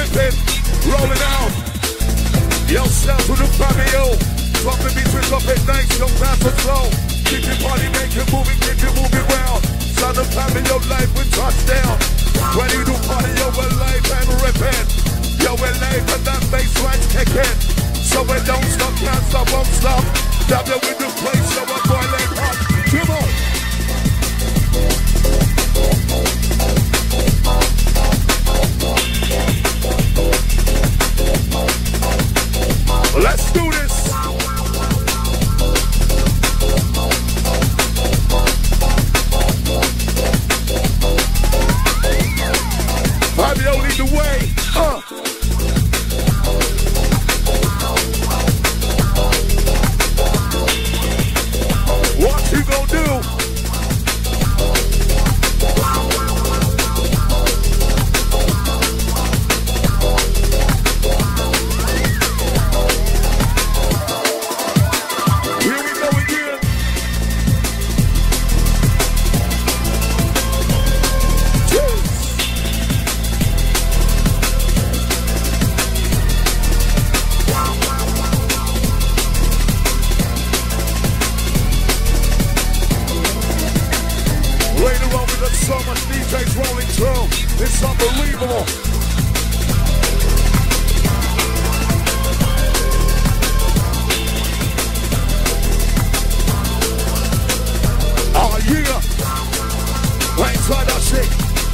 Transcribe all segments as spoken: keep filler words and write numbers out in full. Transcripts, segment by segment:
ripping, rolling out. Yo, sounds with the Fabio. Dropping beats with drop it nice, don't pass or slow. Keep your body, make it moving, keep it moving round. Sound of Fabio live with touchdown. When you do party, yo, we're live and ripping. Yo, we're live and that bass line's kicking. So we don't stop, can't stop, won't stop. W with the place, yo, we're boiling hot. Come on. Let's do this. Fabio, lead the way. Uh. What you gonna do? So much D Js rolling through, it's unbelievable. Oh yeah, right inside that shit.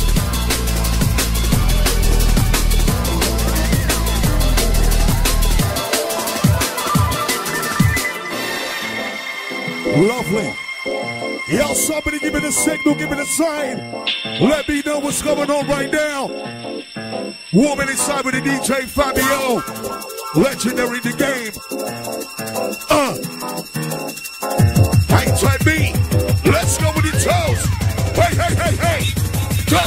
Lovely. Yo, somebody give me the signal, give me the sign. Let me know what's going on right now. Warming inside with the D J Fabio. Legendary in the game. Uh. Hang tight me. Let's go with the toes. Hey, hey, hey, hey. Go.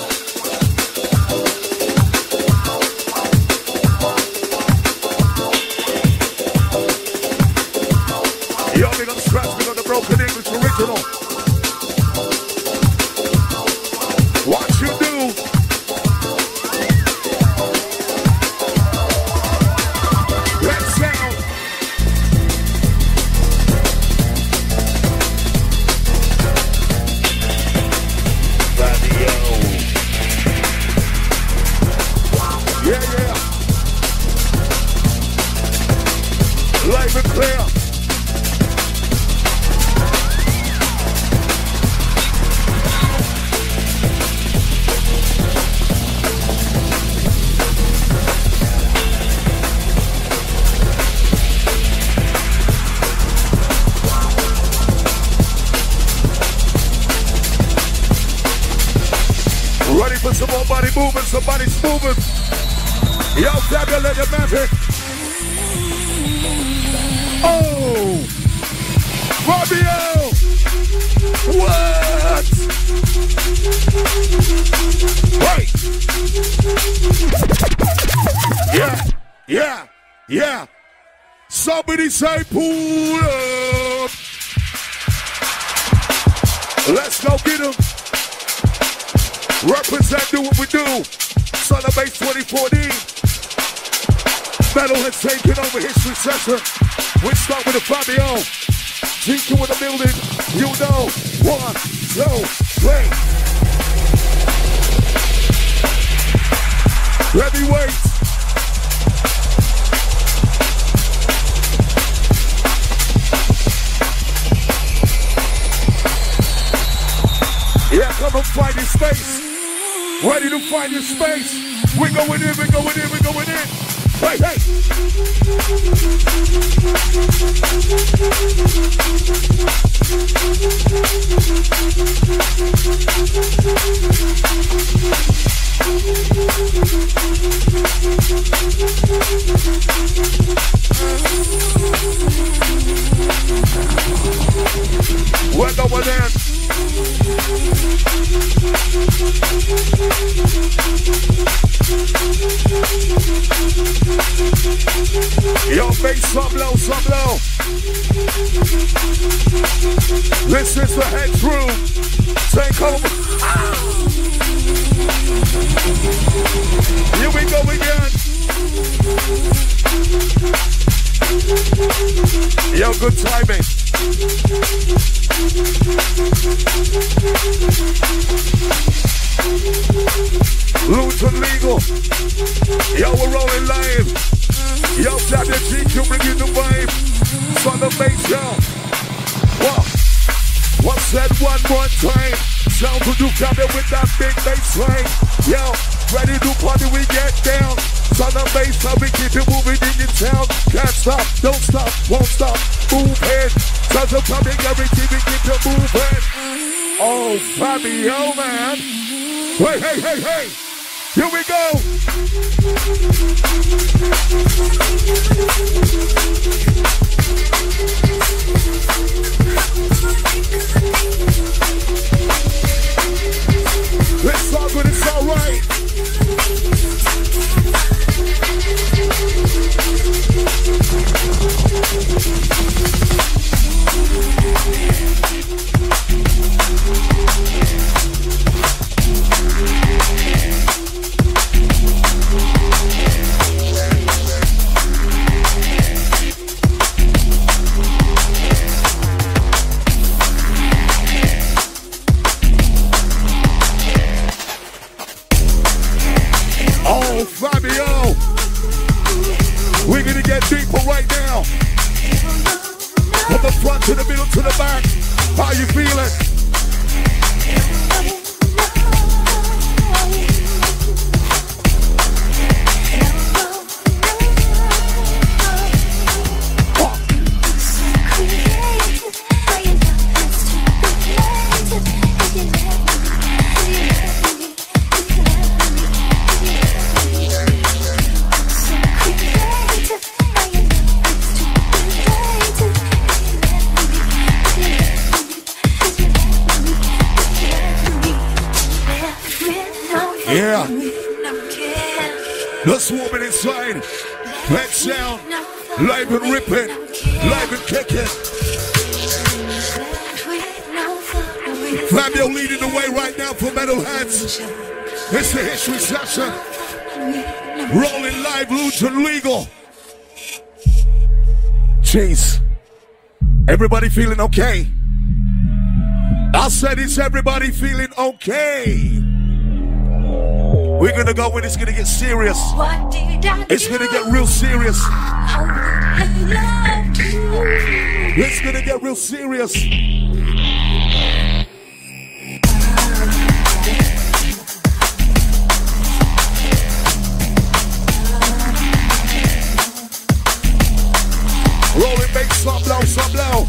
Yo, me gonna scratch me on the broken English original. What you do? Let's sound. Fabio. Yeah, yeah. Live and clear. Ready for some more body movement, somebody's moving. Yo, Fabio, let your magic. Oh! Fabio! What? Hey! Yeah, yeah, yeah. Somebody say pull up. Let's go get him. Represent, do what we do. Son of Base twenty fourteen. Metalhead taking over history session. We start with the Fabio. G two in the building. You know. One, two, three. Heavyweight. Yeah, come and find your space. Ready to find your space. We going in, we going in, we going in. Hey, hey. We're going in. Yo, bass, some low, some low. This is the Hex Room. Take over. Here we go again. Yo, good timing. Luton Legal. Yo, we're rolling live. Yo, Fabio G Q bringing the vibe. Son of bass, yo. What? What's that one more time? Sound to do Fabio with that big bass line. Yo, ready to party, we get down. Son of bass, how we keep it moving in your town. Can't stop, don't stop, won't stop, moving. Son of Fabio, everything we keep it moving. Oh, Fabio, man. Hey, hey, hey, hey. Here we go. It's all good, it's all right. Fabio, we're gonna get deeper right now. From the front to the middle to the back. How you feeling? Yeah. The swarming inside. Let's sound. Live and ripping. Live and kicking. Fabio leading the way right now for Metalheads. It's the history session. Rolling live, Luton Legal. Jeez. Everybody feeling okay? I said, is everybody feeling okay? We're gonna go when it's gonna get serious. It's gonna get real serious. It's gonna get real serious. Rolling bass, some low, some low.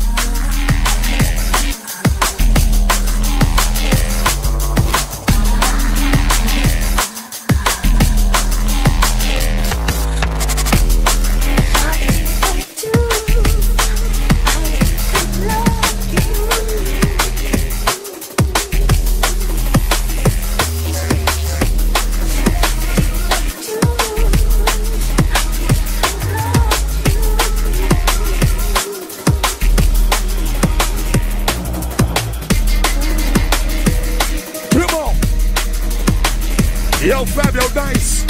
Yo, Fabio, nice.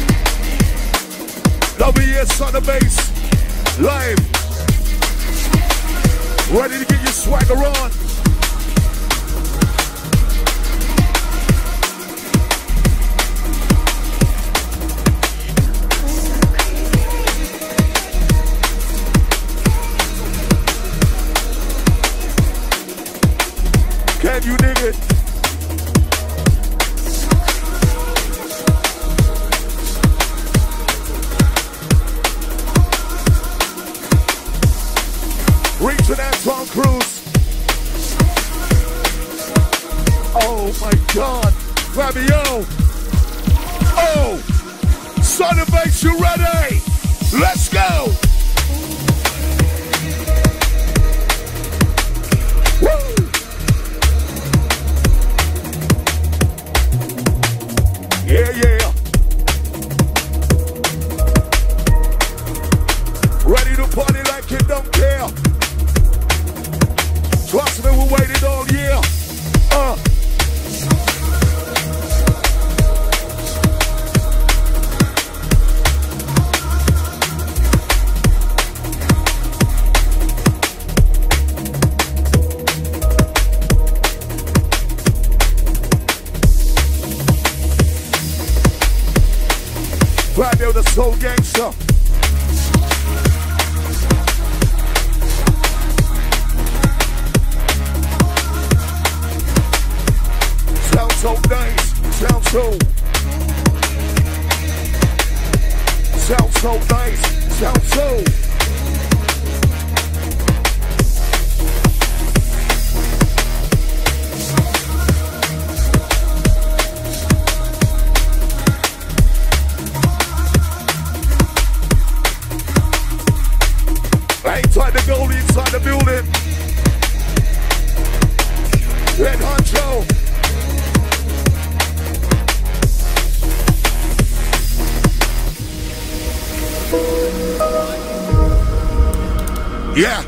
W S on the bass. Live. Ready to get your swagger on. Can you dig it? Reaching Anton Cruz. Oh my God, Fabio. Oh, Son of Bass, you ready? Let's go. Woo. Yeah, yeah. Ready to party like you don't care. Trust me, we waited all year. Uh. Soul Gangster. Sound so nice, sound so. Sound so nice, sound so. Inside the goalie, inside the building. Red Honcho. Yeah.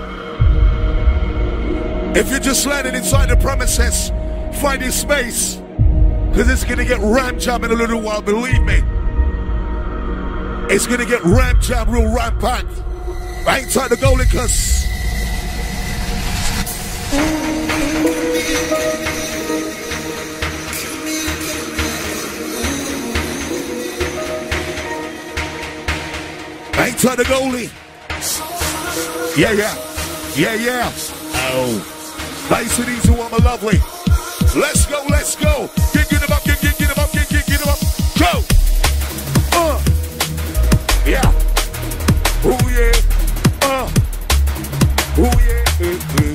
If you're just landing inside the premises, find your space. Because it's going to get ram jam in a little while, believe me. It's going to get ram jam real rampacked. Right inside the goalie, cuz. Right inside the goalie. Yeah, yeah. Yeah, yeah. Oh. Nice and easy one, my lovely. Let's go, let's go. Get, get him up, get, get, get him up, get, get, get him up. Go. Uh. Yeah. Oh, yeah. Uh, oh yeah, uh, uh.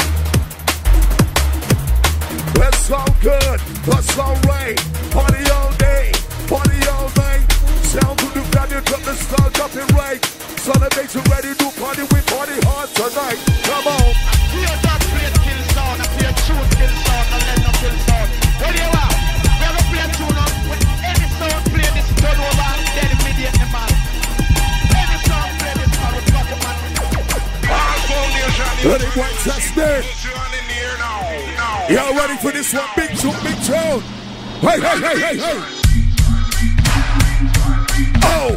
That's all good, that's all right. Party all day, party all night. Sound to the value, drop the star, drop it right. Celebrate, you ready to party, we party hard tonight. Come on. I play that play kill sound, I play tune kill sound, I let them kill sound. What do you want? We have a play tune on, when any sound play this turn over, then immediate the man. Any sound play this man, we drop the man. Ready, white, that's there. Y'all ready for this one? Big tune, big tune. Hey, hey, hey, hey, hey. Oh.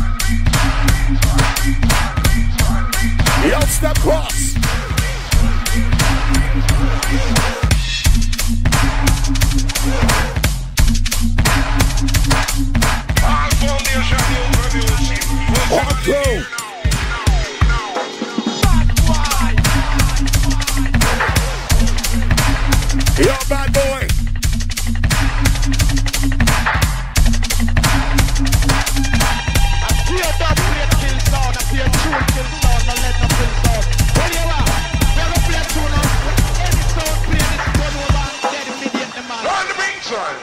Y'all step cross. On through. Yo, bad boy. I play that play kill sound, I play tune kill sound, I let them kill sound. What do you want? We have a play tune on, when any sound play this turn over, then immediate the man. On the ring side.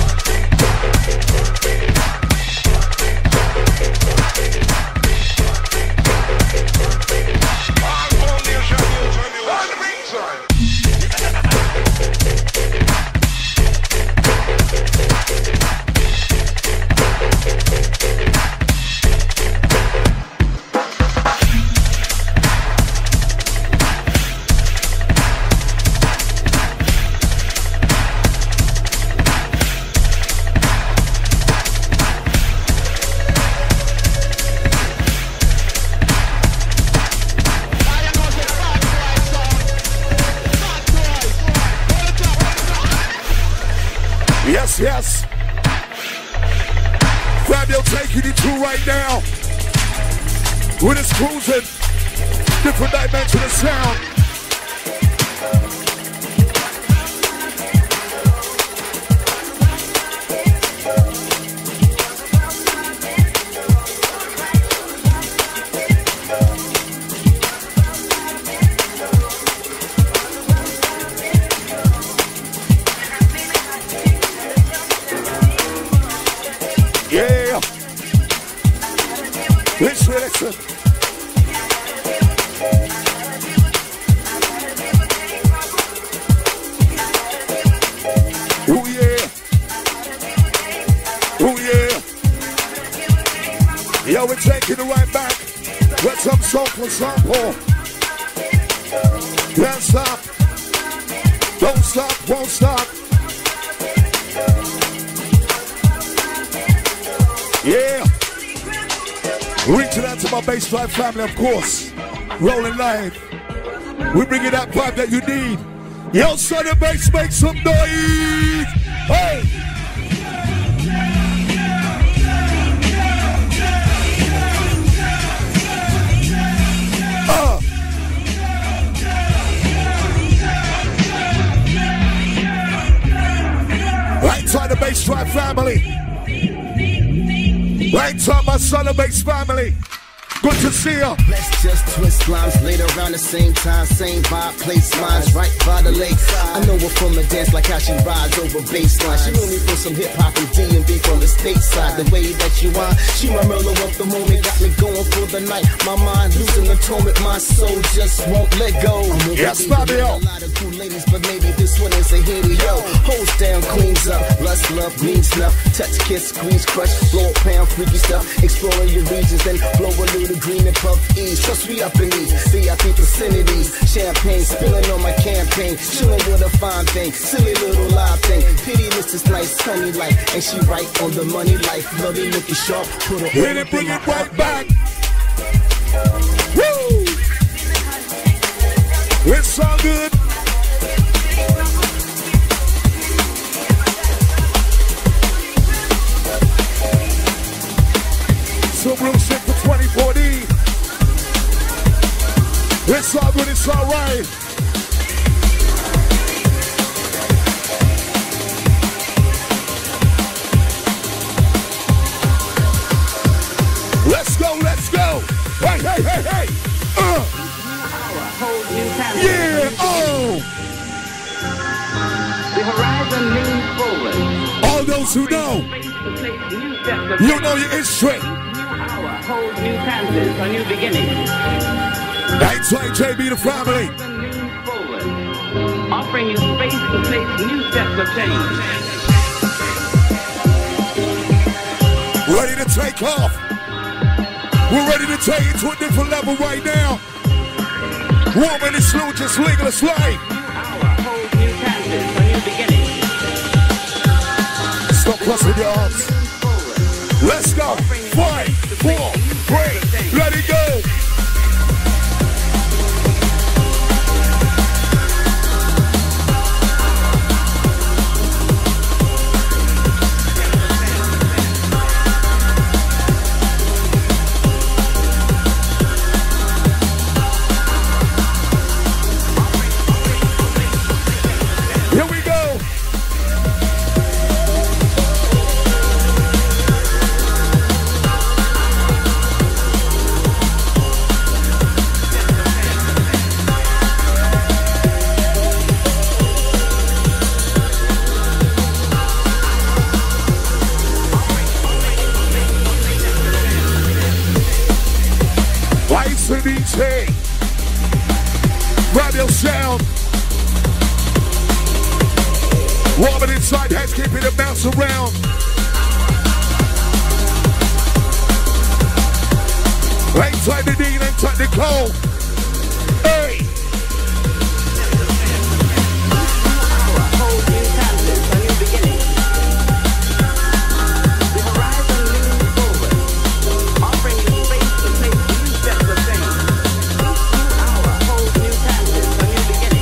Yes, yes. Fabio taking you through right now. With his cruising, different dimension of sound. Yeah. Listen, listen. Oh yeah. Oh yeah. Yo, we're taking it right back. Let some soulful sample. Can't stop. Don't stop, won't stop. Yeah. Reaching out to my Bass Drive family, of course. Rolling live. We bring you that vibe that you need. Yo, son of bass, make some noise. Hey. Bass Tribe family. Right top, my Son of Bass family. Good to see ya. Let's just twist lines later around the same time. Same vibe, place lines right by the lake. I know her from a dance like how she rides over baseline. She knew me from some hip hop and D and B from the stateside. The way that you are, she my Merlot of the moment. Got me going for the night. My mind losing the torment. My soul just won't let go. I'm yes, Fabio. A lot of cool ladies, but maybe this one is a hit. Yo, holds down, cleans up. Lust, love, means snuff. Touch, kiss, squeeze, crush. Blow a pound, freaky stuff. Exploring your regions, then blow a little green and puff ease. Trust we up in these V I P vicinities. Champagne spilling on my campaign. Chilling with a fine thing. Silly little live thing. Pity Missus Nice Honey Life. And she right on the money life. Bloody looking sharp. Put her hit it, bring it right back. Woo! It's all good. Some real shit for twenty forty. It's all good, it's all right. Let's go, let's go. Hey, hey, hey, hey. Uh. Yeah, oh. The horizon leans forward. All those who know, you know your instrument. Hold new chances, a new beginning. That's right, J B, the family. Forward, offering you space to take new steps of change. Ready to take off. We're ready to take it to a different level right now. Woman is slow, just legal as life. Hold new chances, a new beginning. Stop crossing your arms. Let's go. Five, four, three, let it go. Here we go. Lights and D J. Radio sound. Warming inside, heads keeping it bounce around. Ain't time to need, ain't time to call. Hey! Hold new chances, a new beginning. The horizon leans forward, offering you space to take new steps of change. Hold new chances, a new beginning.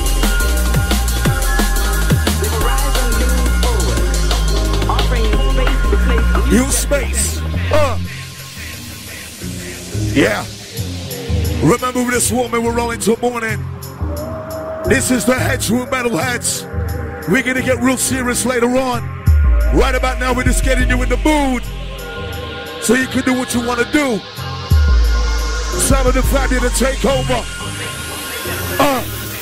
The horizon leans forward, offering you space to take new New space. Uh. Yeah. Remember this woman, we're rolling till morning. This is the Headroom Metalheads. We're gonna get real serious later on. Right about now, we're just getting you in the mood so you can do what you want to do. Some of the family to take over. Uh.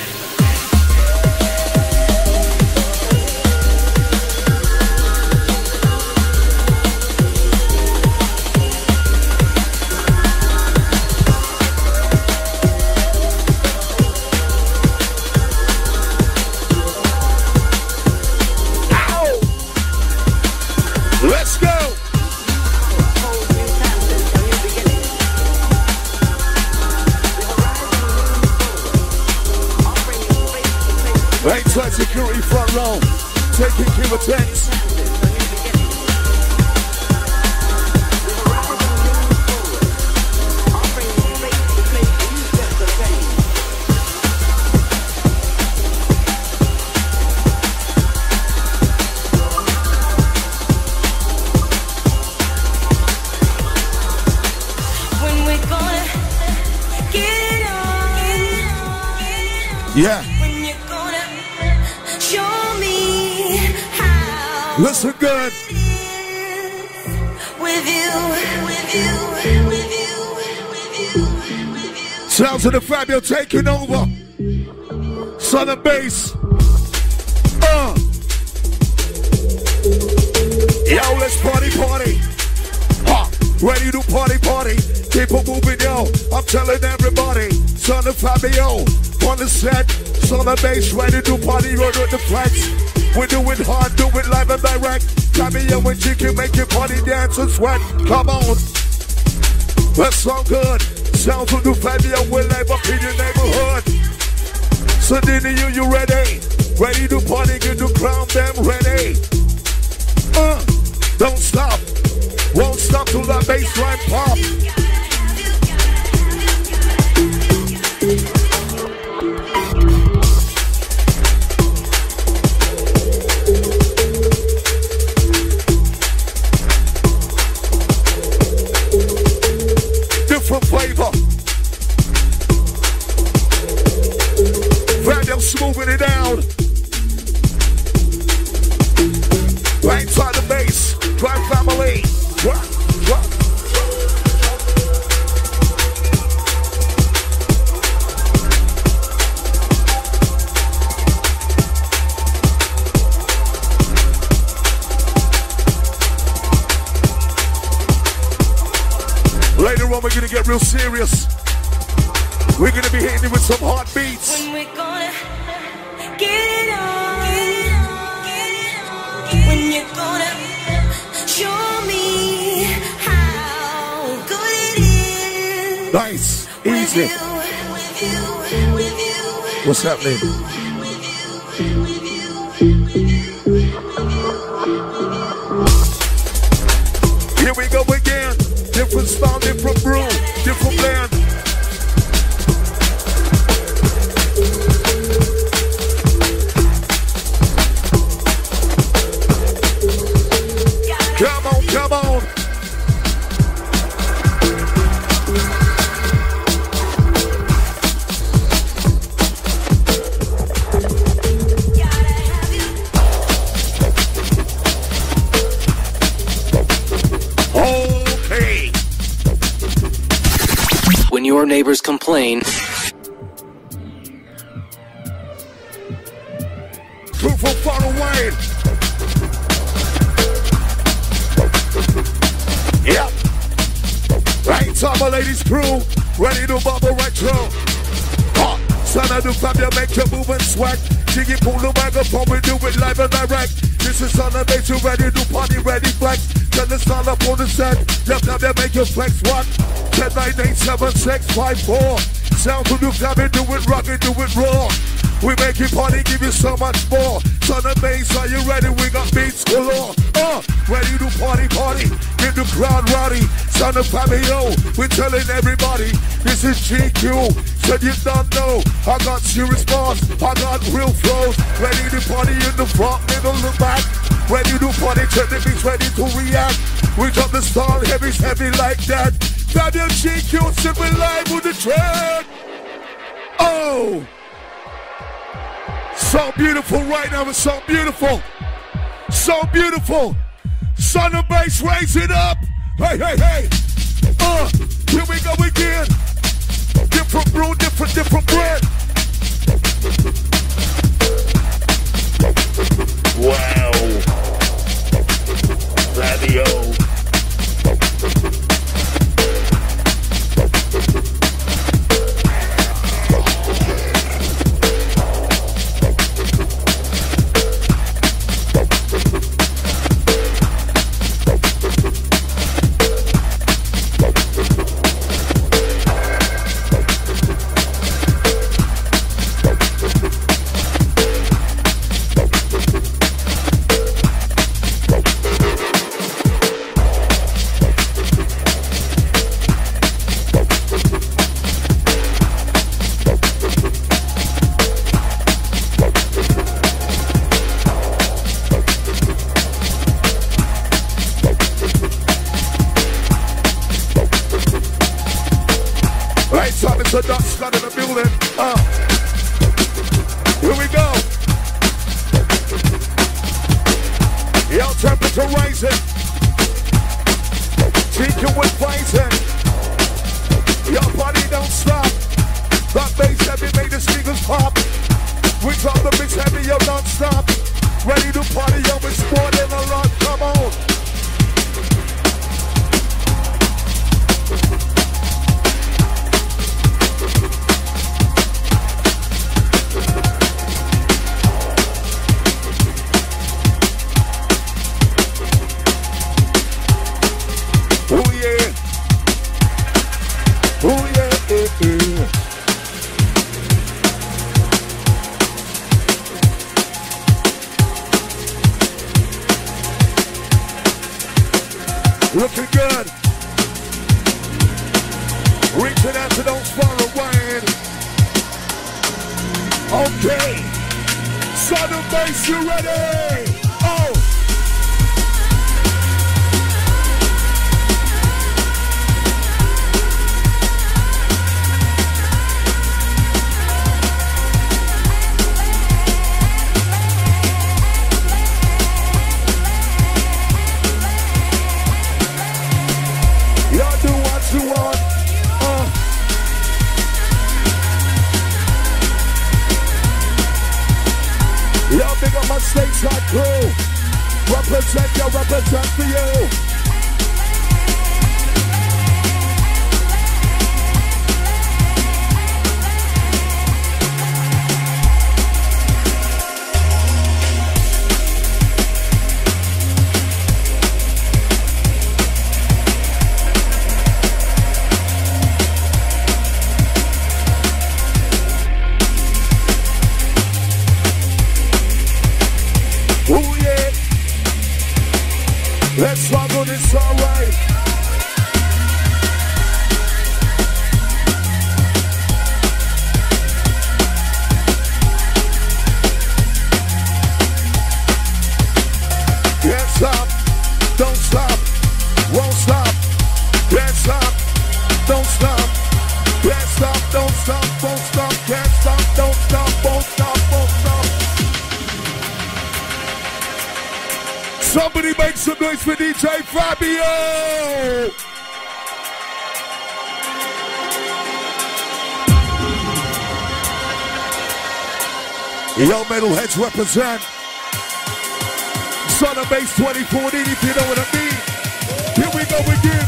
Let's go! Ringside security front row, taking Cuba tanks. Yeah. When you're gonna show me how. Listen good. With you, with you, with you, with you, with you. Sounds of the Fabio taking over. Southern bass. Uh. Yo, let's party, party. Ha. Ready to party, party. Keep it moving, yo. I'm telling everybody. Son of Fabio on the set. Southern bass, ready to party, run with the flex. We do it hard, do it live and direct. Fabio and Chicken make your party dance and sweat. Come on. That sound good. Sounds of the Fabio will live up in your neighborhood. So Dini, you, you ready? Ready to party, get to crown them ready. Uh, don't stop. Won't stop till that bass line pop. Different flavor. Fabio smoothing it down. Right side the bass. Drive family. Drop, drop. Later on, we're gonna get real serious. We're gonna be hitting you with some hard beats. When we're gonna get it on, get it on, get it on. When you're gonna show me how good it is. Nice, With easy. you, with you, with you. What's happening? Here we go again. Different style, different brew, different blend. Come on, come on. Okay. When your neighbors complain, Crew from far away. Yep. Right time, my ladies crew. Ready to bubble retro. Ha! Son of the Fabio, make your move and sweat. Jiggy pull the microphone, we do it live and direct. This is on the base, you ready to party, ready flex. Turn the sound up on the set. Yep, Fabio, make your flex what? ten nine eight seven six five four. Sound to the Fabio, do it rock it, do it raw. We make it party, give you so much more. Son of bass, are you ready? We got beats galore. Uh, ready to party, party. Get the crowd rowdy. Son of Fabio, we're telling everybody. This is G Q. Said you don't know. I got serious bars. I got real flows. Ready to party in the front, middle, the back. Ready to party, check the beats, ready to react. We got the style, heavy's heavy like that. Fabio G Q, simply live with the trend. Oh! So beautiful right now, it's so beautiful. So beautiful. Son of bass, raise it up. Hey, hey, hey. Uh, here we go again. Different brew, different, different bread. Wow. Fabio. fighting. Chicken with fighting. Your body don't stop. That bass heavy made the speakers pop. We drop the mix heavy, yo, non-stop. Ready to party, yo, it's more than a lot. Come on. Oh yeah. Oh yeah, yeah, yeah. Looking good. Reaching out to those far away. Okay. Southern bass, you ready? Oh. Y'all do what you want. Uh. Y'all big up my stateside crew. Represent, yo, represent for you. Let's rock on this, alright. Can't stop, don't stop, won't stop. Can't stop, don't stop. Can't stop, don't stop, won't stop. Can't stop, don't stop, won't stop, won't stop. Somebody make some noise for D J Fabio! Yo, metalheads represent. Southern Bass twenty fourteen, if you know what I mean. Here we go again.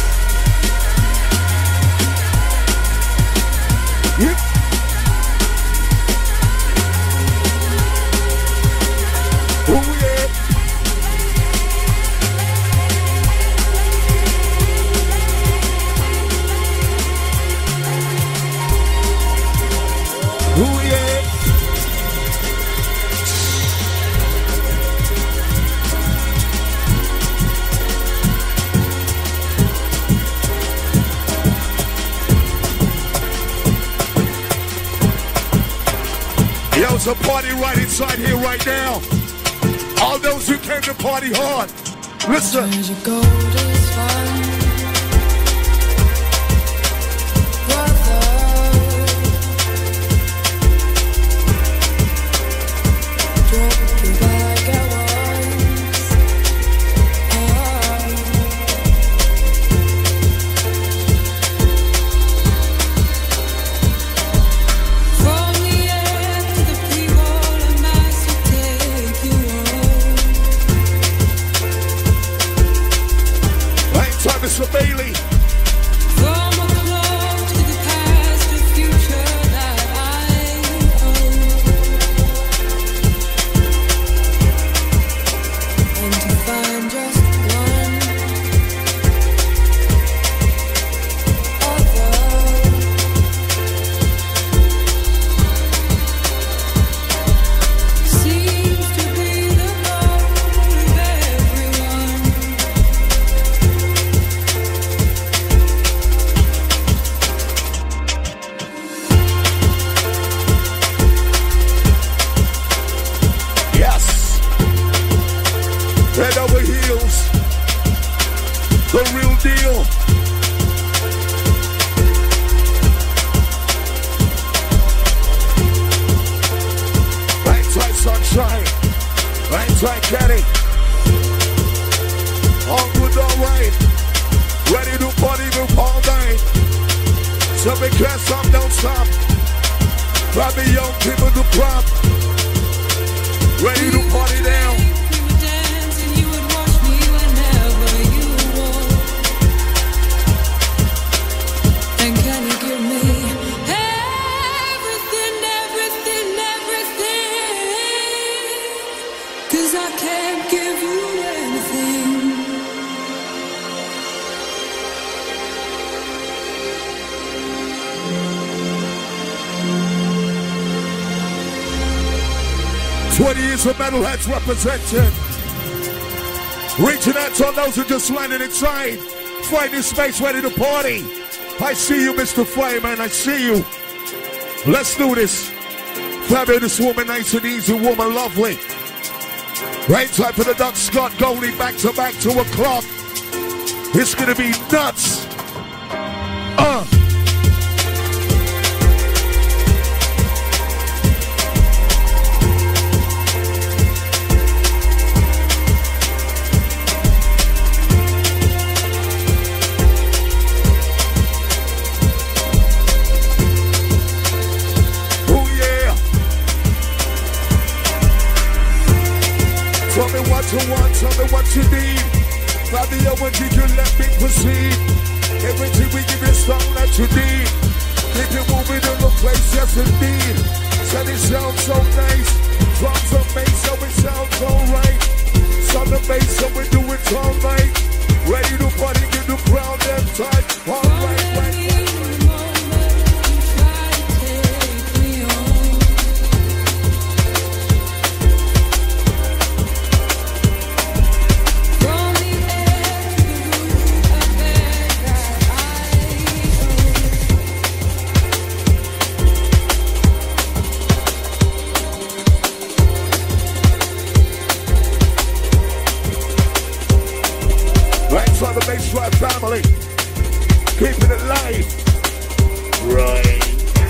Yep. Oh yeah. Oh yeah. Yo, it's a party right inside here right now. All those who came to party hard, listen. Mister Bailey. From a clock to the past, the future that I own. And to find just one other seems to be the goal of everyone. Head over heels, the real deal. Hang tight, sunshine. Hang tight, Kenny. night. Ready to party with all night. So we can't stop, don't stop. Grab the young people to prop. Ready to party now. twenty years of metalheads represented. Reaching out to those who just landed inside. Finding space, ready to party. I see you, Mister Flame, man. I see you. Let's do this. Fabulous woman, nice and easy woman, lovely. Right type of the Doug Scott Goldie back to back, two o'clock. It's gonna be nuts. Uh. Tell me what you want, tell me what you need. Fabio, when did you let me proceed? Everything we give you something that you need. Keep you moving in the place, yes indeed. Said it sounds so nice. Drums and bass, so it sounds alright. Sound and bass, so we do it all night. Ready to party, get the crowd them tight. Alright, right. On the Bass Drive family, keeping it live, right?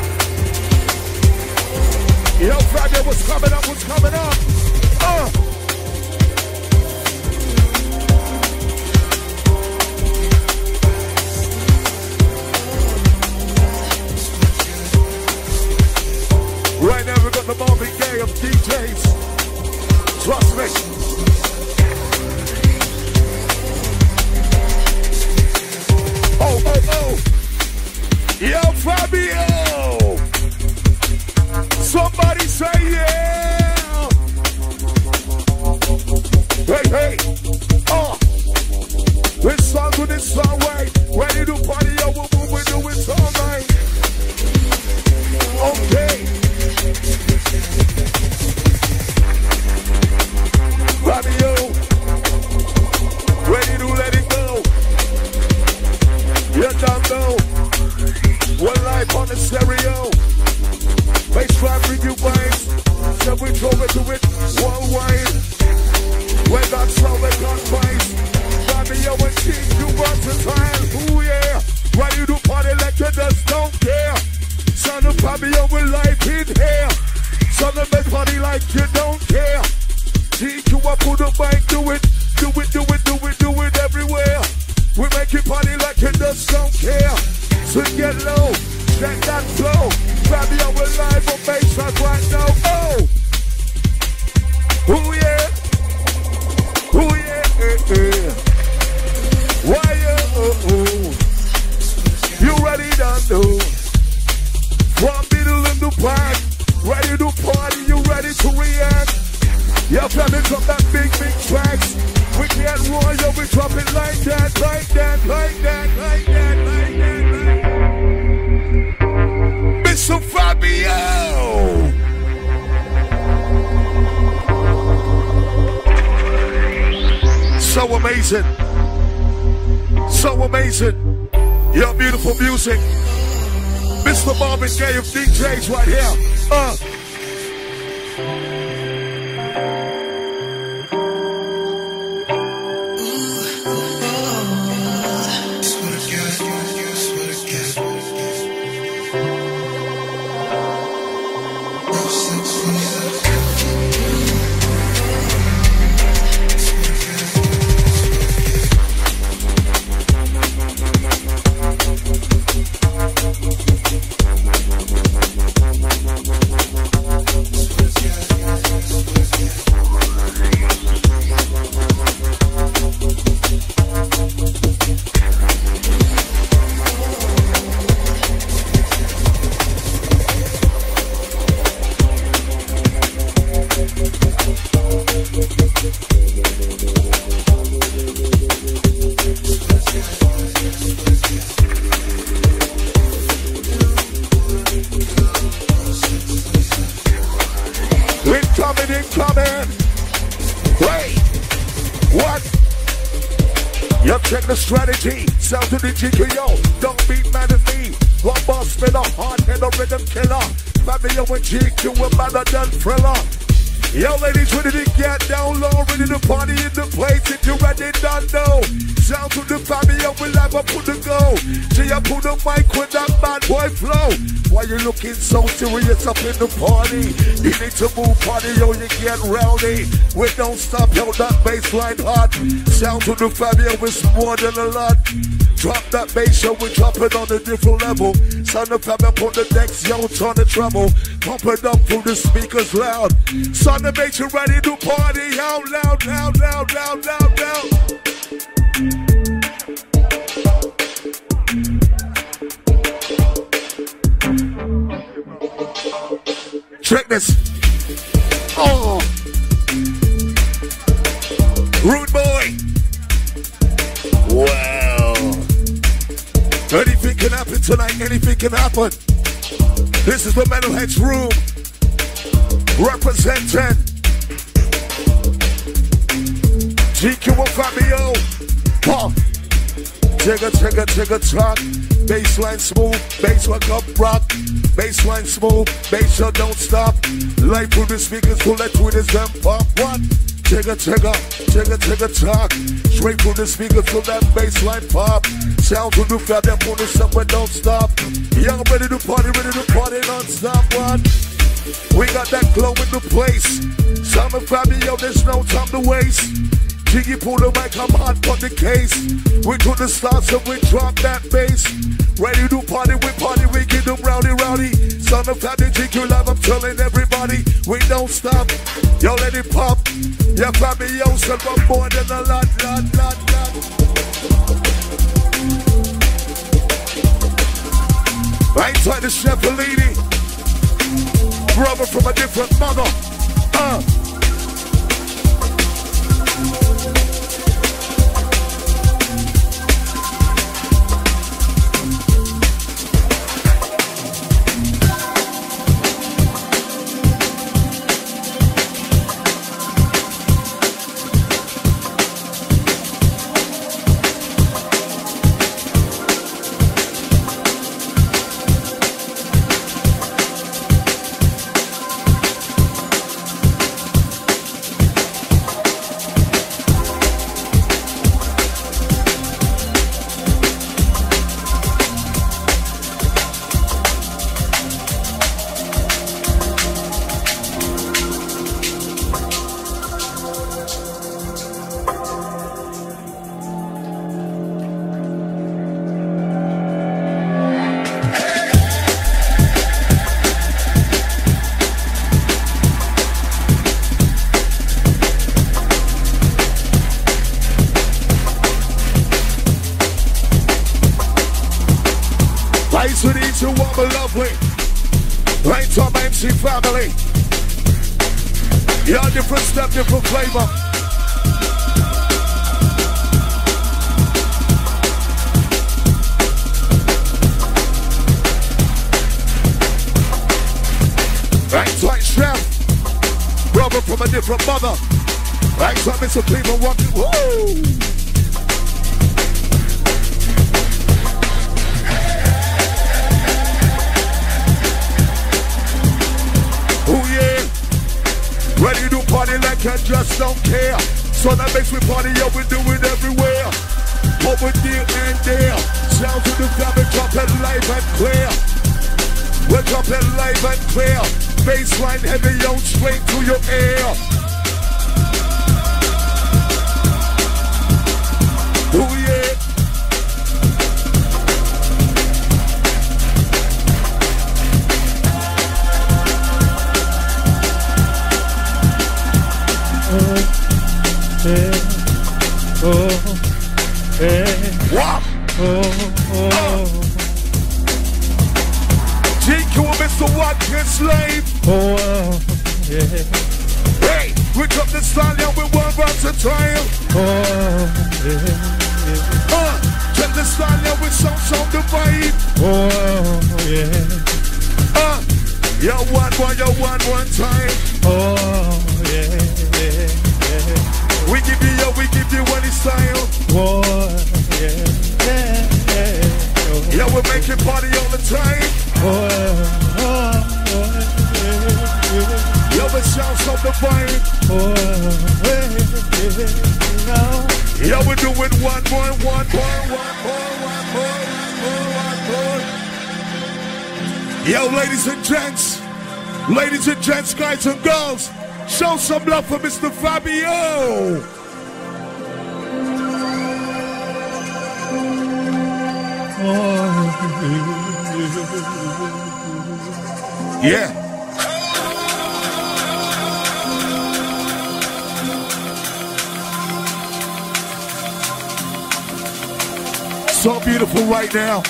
Yo, Friday, what's coming up? What's coming up? Uh. Right now, we got the Marvin Gaye of D Js. Trust me. Oh, oh, oh. Yo, Fabio. Somebody say yeah. Hey, hey. Oh. This song with this song, right? Ready to party, yo, we'll move, we do it all night. Okay. Fabio. Ready to let it go. You don't know. One life on the stereo. Bass drive review vibes. So we drove it to it worldwide. We got slow, we got twice. Fabio and Chief, you versatile. Ooh yeah. Ready to party like you just don't care. Son of Fabio with life in here. Son of make party like you don't care. Chief, you up on the mic, do it. Do it, do it, do it, do it everywhere. We make it party like you just don't care. So get low, get that flow. Fabio, we're live on Bass Drive right now. Oh! Ooh yeah! Ooh yeah! Eh, eh. Why yeah? Oh, oh. You ready to do? From middle in the back. Ready to party, you ready to react? Yeah, Fabio, drop that big, big tracks. We can't roll, yo, we drop it like that, like that, like that, like that, like that, like that. Mister Fabio! So amazing. So amazing. Your beautiful music. Mister Marvin Gaye of D Js right here. Uh. coming in, coming. Wait, what? You check the strategy. Sound to the G K O. Don't be mad at me. One boss spinner, hard head, a rhythm killer. Fabio and G Q, we're better than Thriller. Yo, ladies, ready to get down low, ready to party in the place. If you ready, don't know. Sound to the Fabio, we'll have a put the go. See, I put the mic with that bad boy flow. Why you looking so serious up in the party? You need to move, party, yo, you get rowdy. We don't stop, yo, that bass line hot. Sound to the Fabio is more than a lot. Drop that bass, yo, we drop it on a different level. Sound of Fabio, put the next, yo, turn the treble. Pump it up through the speakers loud. Sound of bass, you ready to party out loud, loud, loud, loud, loud, loud. Check this. Oh, rude boy. Wow. Anything can happen tonight. Anything can happen. This is the Metalheads room. Representing G Q and Fabio. Huh. Tigger, tigger, tigger, truck. Baseline smooth, bass work up rock. Baseline smooth, bass shut don't stop. Light through the speakers, pull that through this them pop. What? Tigger, tigger, tigger, tigger, truck. Straight through the speakers, pull that baseline pop. Sound through the fat, that pull this up and don't stop. Y'all ready to party, ready to party non-stop. What? We got that glow in the place. Sound of Fabio, there's no time to waste. Jiggy pull the mic, I'm hot on the case. We do the starts and we drop that bass. Ready to party, we party, we get them rowdy, rowdy. Sound of Fabio, G Q Live, I'm telling everybody, we don't stop. Yo, let it pop. Yeah, Fabio, said one more than a lot, lot, lot, lot. I ain't trying to chef a lady. Brother from a different mother. Uh. Family, yeah, different step, different flavor. Right, right, chef, brother from a different mother. Right, so Mister Cleveland walking. Whoa. Ready to party like I just don't care. So that makes me party, yo, we do it everywhere. Over here and there. Sound to the family, drop it live and clear. We'll drop it live and clear. Baseline heavy, yo, straight to your ear. Oh yeah. Hey, oh, hey, what? Oh, oh. Uh. G Q and Mister Watkins slave. Oh, yeah. Hey, we drop the style, yeah, we one versatile. Oh, yeah. Uh, check the style, yeah, we sound, sound the vibe. Oh, yeah. Uh, yo, one, one, yo, one, one time. Oh, love the vibe. Oh, hey, hey, Yeah, we're doing one more, one more, one more, one more, one more, one more. Yo, ladies and gents, ladies and gents, guys and girls, show some love for Mister Fabio. Yeah. So beautiful right now.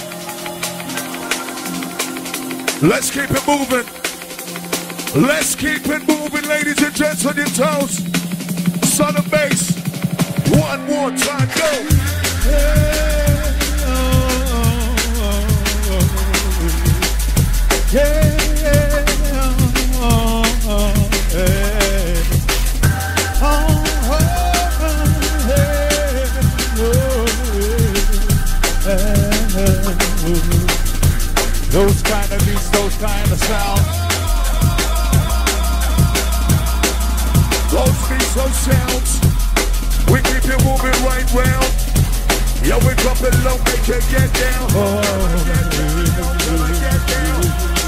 Let's keep it moving. Let's keep it moving, ladies and gents, on your toes. Son of bass. One more time, go. yeah, yeah, oh, oh, hey. Oh, oh, hey, oh, hey, oh. Those kind of beats, those kind of sounds. Those beats, those sounds. We keep it moving right round. Yeah, we drop it low, make it get down. Oh, get down, get down.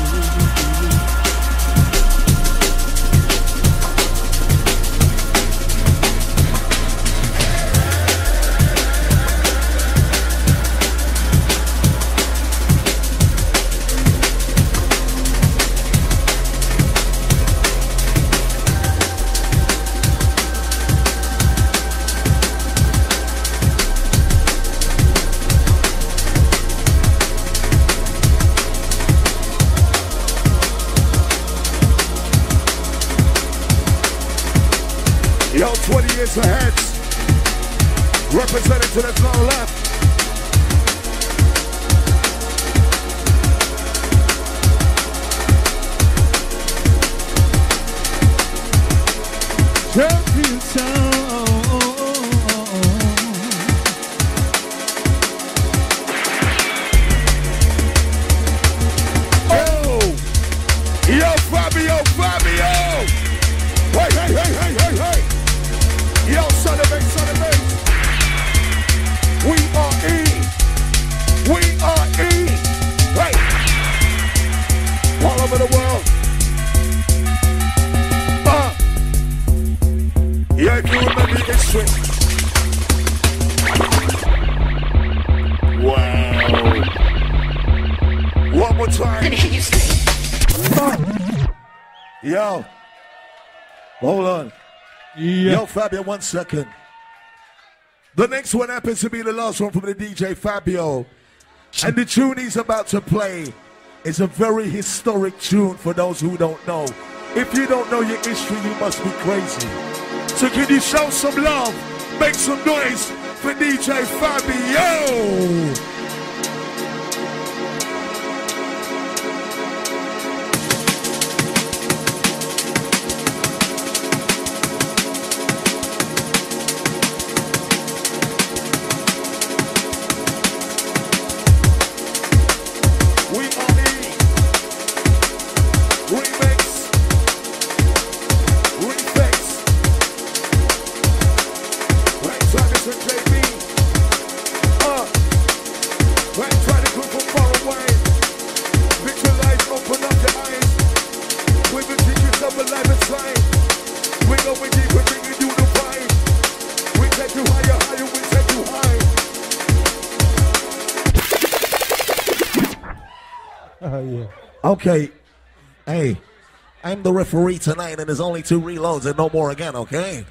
Yo, twenty years ahead. Representing to the far left. champion sound. Oh! Yo, Fabio, Fabio! Hey, hey, hey, hey, hey, hey! Yo, son of a, son of a. We are E. We are E. Hey! All over the world. Uh. Yeah, if you remember the history. Wow. One more time. Uh. Yo. Hold on. Yeah. Yo, Fabio, one second. The next one happens to be the last one from the D J Fabio. And the tune he's about to play is a very historic tune for those who don't know. If you don't know your history, you must be crazy. So can you show some love, make some noise for D J Fabio? Okay, hey, I'm the referee tonight and there's only two reloads and no more again, okay?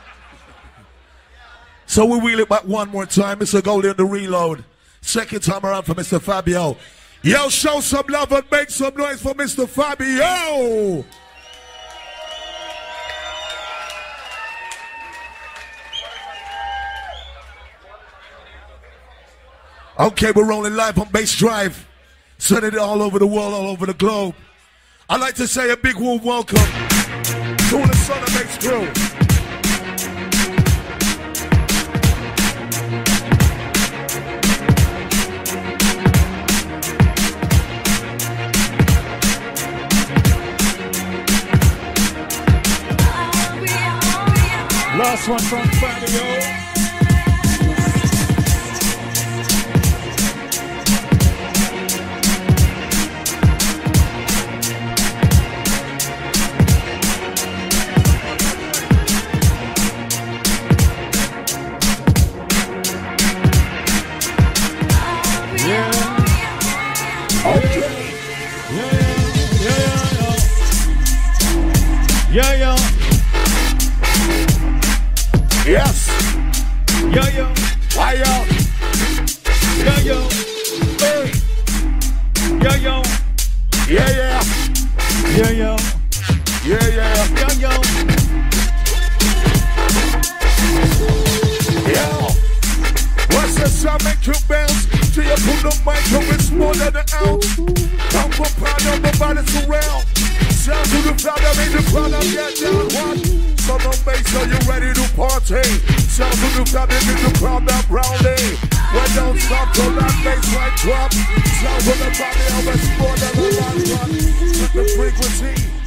So we wheel it back one more time, Mister Goldie on the reload. Second time around for Mister Fabio. Yo, show some love and make some noise for Mister Fabio! Okay, we're rolling live on Bass Drive. Sending it all over the world, all over the globe. I'd like to say a big warm welcome to the Son of Bass crew. I Last one from Fabio. Yeah, yeah. Yes. Yo, yo. Why, yo? Yo, yo. Hey. Yo, yo. Yeah, yeah. Yo, yo. Yeah, yeah. Yo, yo. Yo. What's the sound make you bounce? Till you put the mic on, it's more than an ounce. Come for pound on the body surround. Sound to the crowd that make the crowd up get down. What? Son of bass, are you ready to party? Sound to the crowd that make the crowd up rowdy. When don't stop till that bass line drop. Sound to the body of it's more than a lot. Set the frequency.